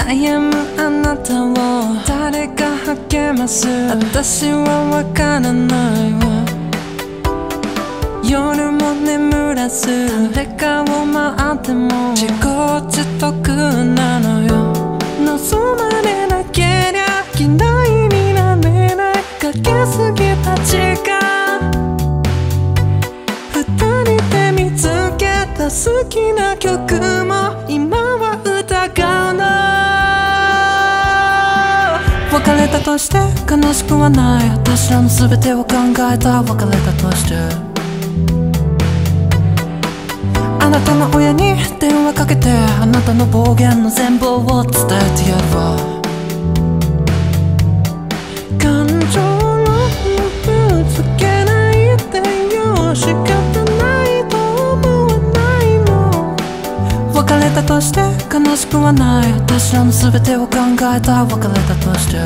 悩むあなたを誰が励ます？私はわからないわ。夜も眠らず誰かを待っても自業自得なのよ。望まれなけりゃ嫌いになれないかけすぎた時間、二人で見つけた好きな曲も今は疑うの。別れたとして悲しくはない、私らの全てを考えた。別れたとしてあなたの親に電話かけてあなたの暴言の全貌を伝えてやるわ。感情をぶつけないでよ、仕方ないと思わないの。別れたとして悲しくはない、私らの全てを考えた。別れたとして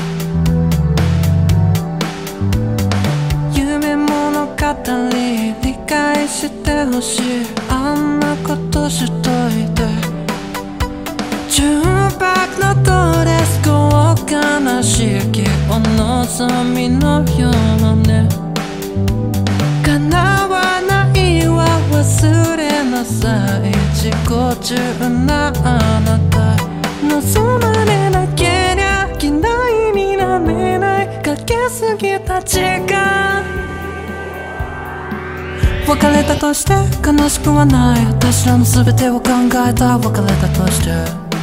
夢物語理解してほしい、あんなことしといて。純白のドレス豪華な式お望みのようね。叶わないは忘れなさい、自己中なあなた。望まれなけりゃ嫌いになれないかけすぎた時間、別れたとして悲しくはない、私らの全てを考えた。別れたとして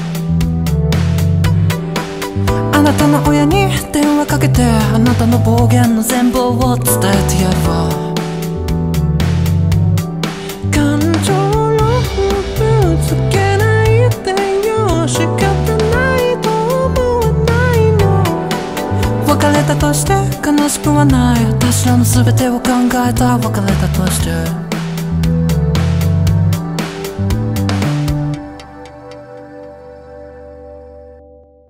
あなたの親に電話かけてあなたの暴言の全貌を伝えてやるわ。感情をぶつけないでよ、仕方ないと思わないの。別れたとして悲しくはない、私らの全てを考えた。別れたとして